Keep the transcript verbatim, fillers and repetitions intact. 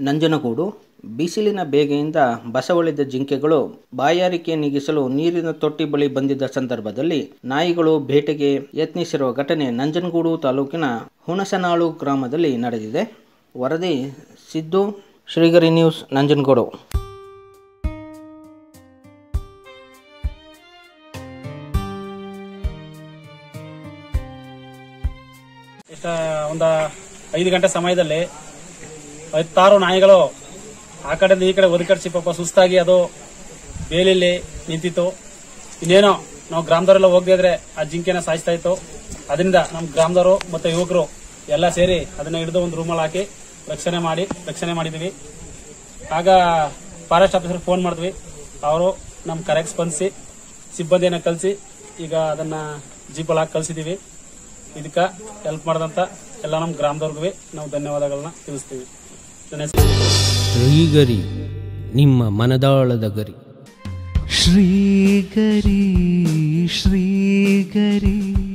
ನಂಜನಗೂಡು. ಬಿಸಿಲಿನ ಬೇಗೆಯಿಂದ ಬಸವಳಿದ ಜಿಂಕೆಗಳು ಬಾಯಾರಿಕೆ ನೀಗಿಸಲು ನೀರಿನ ತೊಟ್ಟಿ ಬಳಿ ಬಂದಿದ್ದ ಸಂದರ್ಭದಲ್ಲಿ ನಾಯಿಗಳು ಬೇಟೆಗೆ ಯತ್ನಿಸಿರುವ ಘಟನೆ ನಂಜನಗೂಡು ತಾಲೂಕಿನ ಹುಣಸನಾಳು ಗ್ರಾಮದಲ್ಲಿ ನಡೆದಿದೆ. ವರದಿ ಸಿದ್ದು, ಶ್ರೀಗರಿ ನ್ಯೂಸ್, ನಂಜನಗೂಡು. ಒಂದು ಐದು ಗಂಟೆ ಸಮಯದಲ್ಲಿ ಹತ್ತಾರು ನಾಯಿಗಳು ಆ ಕಡೆಯಿಂದ ಈ ಕಡೆ ಒದಕಡಿಸಿ ಪಾಪ ಸುಸ್ತಾಗಿ ಅದು ಬೇಲಿಯಲ್ಲಿ ನಿಂತಿತ್ತು. ಇನ್ನೇನೋ ನಾವು ಗ್ರಾಮದವರೆಲ್ಲ ಹೋಗದಿದ್ರೆ ಆ ಜಿಂಕೆನ ಸಾಯಿಸ್ತಾ ಇತ್ತು. ಅದರಿಂದ ನಮ್ಮ ಗ್ರಾಮದವರು ಮತ್ತೆ ಯುವಕರು ಎಲ್ಲ ಸೇರಿ ಅದನ್ನ ಹಿಡಿದು ಒಂದು ರೂಮಲ್ಲಿ ಹಾಕಿ ರಕ್ಷಣೆ ಮಾಡಿ ರಕ್ಷಣೆ ಮಾಡಿದ್ವಿ. ಆಗ ಫಾರೆಸ್ಟ್ ಆಫೀಸರ್ ಫೋನ್ ಮಾಡಿದ್ವಿ. ಅವರು ನಮ್ಮ ಕರೆಕ್ಟ್ ಸ್ಪಂದಿಸಿ ಸಿಬ್ಬಂದಿಯನ್ನ ಕಳಿಸಿ ಈಗ ಅದನ್ನ ಜೀಪಲ್ಲಿ ಹಾಕಿ ಕಳಿಸಿದೀವಿ. ಇದಕ್ಕೆ ಹೆಲ್ಪ್ ಮಾಡಿದಂತ ಎಲ್ಲ ನಮ್ಮ ಗ್ರಾಮದವ್ರಿಗೂ ನಾವು ಧನ್ಯವಾದಗಳನ್ನ ತಿಳಿಸ್ತೀವಿ. ಶ್ರೀಗರಿ, ನಿಮ್ಮ ಮನದಾಳದ ಗರಿ. ಶ್ರೀಗರಿ ಶ್ರೀಗರಿ